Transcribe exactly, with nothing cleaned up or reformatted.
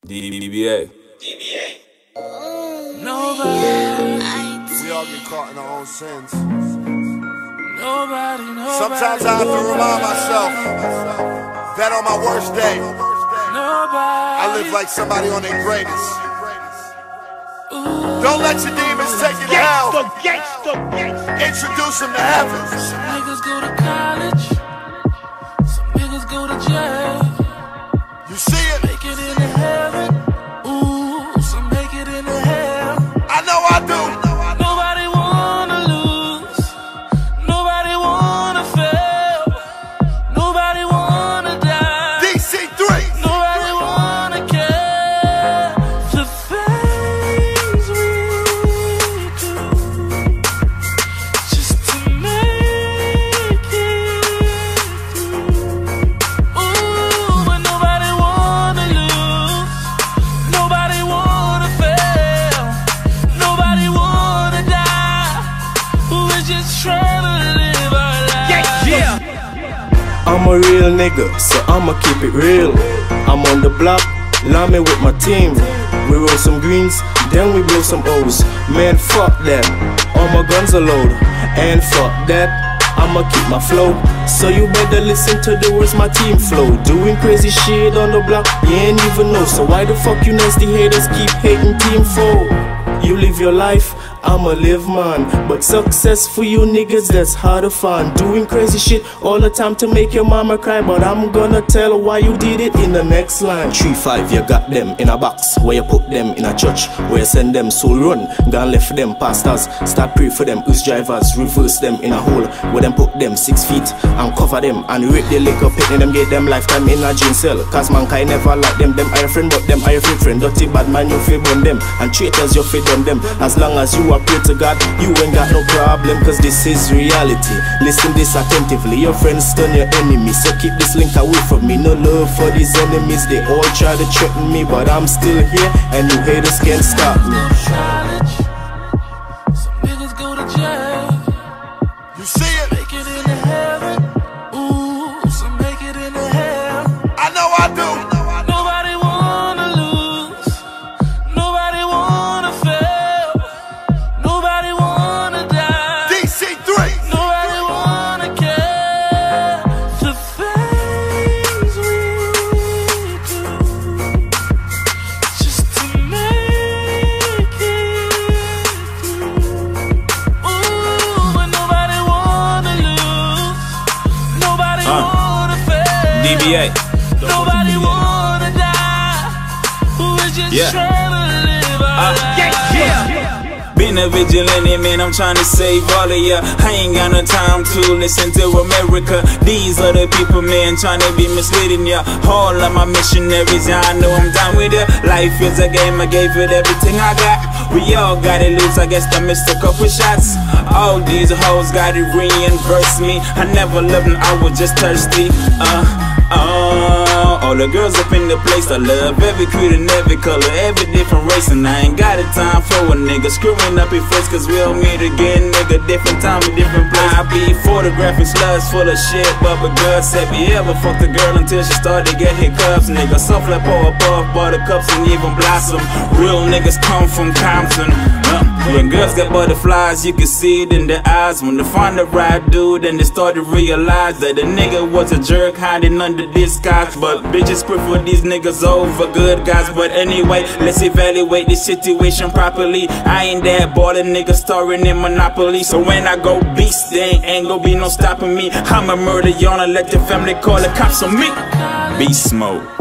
D B A. D B A. Nobody. We all get caught in our own sins. Nobody, nobody. Sometimes I have to remind myself that on my worst day, Nobody. I live like somebody on their greatest. Don't let your demons take you to hell. Introduce them to heaven. Some niggas go to college. Some niggas go to jail. You see it? Make it into heaven. Ooh, some make it into hell. I know I do. Nobody wanna lose. Nobody wanna fail. Nobody wanna die. D C three. Nobody wanna care. The things we do just to make it through. Ooh, but nobody wanna lose. Nobody wanna fail. Nobody wanna die. We're just trying to live our lives. Yeah. I'm a real nigga, so I'ma keep it real. I'm on the block, lame with my team. We roll some greens, then we blow some O's. Man, fuck that, all my guns are loaded. And fuck that, I'ma keep my flow. So you better listen to the words my team flow. Doing crazy shit on the block, you ain't even know. So why the fuck you nasty haters keep hating Team four? You live your life, I'ma live mine. But success for you niggas, that's hard to find. Doing crazy shit all the time to make your mama cry. But I'm gonna tell her why you did it in the next line. three five, you got them in a box. Where you put them in a church, where you send them soul run. Gone left them pastors, start pray for them us drivers. Reverse them in a hole, where them put them six feet and cover them. And rate the liquor pit in them, get them lifetime in a jail cell. Cause mankind never like them, them are your friend, but them are your fake friend. Dirty bad man, you feel on them, and traitors you fit on them. As long as you are pray to God, you ain't got no problem, cause this is reality. Listen this attentively, your friends turn your enemies. So keep this link away from me, no love for these enemies. They all try to threaten me, but I'm still here, and you haters can't stop me. Some niggas go to jail. You see it? Make it into heaven. Ooh, some make it into hell. I know I do. Nobody wanna lose. Nobody wanna fail. Nobody wanna die. D C three. Nobody wanna care. The things we do just to make it through. Ooh, but nobody wanna lose. Nobody Uh, wanna fail. D B A. Nobody wanna die. We're just Yeah. trying to live our lives. Been a vigilante, man, I'm trying to save all of ya. I ain't got no time to listen to America. These other people, man, trying to be misleading ya. All of my missionaries, yeah, I know I'm down with ya. Life is a game, I gave it everything I got. We all got it loose, I guess I missed a couple shots. All these hoes got it reimburse me. I never loved them, I was just thirsty. Uh, uh, all the girls up in the place I love, every creed and every color, every different race. And I ain't got a time for a nigga screwing up your face, cause we'll meet again, nigga, different time and different place. I be photographing sluts full of shit, but the girl said, have you ever fucked a girl until she started to get hiccups? Nigga, soft like pour above buttercups and even blossom. Real niggas come from Compton. uh, When girls get butterflies, you can see it in their eyes. When they find the right dude, then they start to realize that the nigga was a jerk hiding under disguise. But bitches prefer these niggas over good guys. But anyway, let's evaluate the situation properly. I ain't that ballin' nigga starring in Monopoly. So when I go beast, there ain't gonna be no stopping me. I'ma murder y'all and let the family call the cops on me. Beast mode.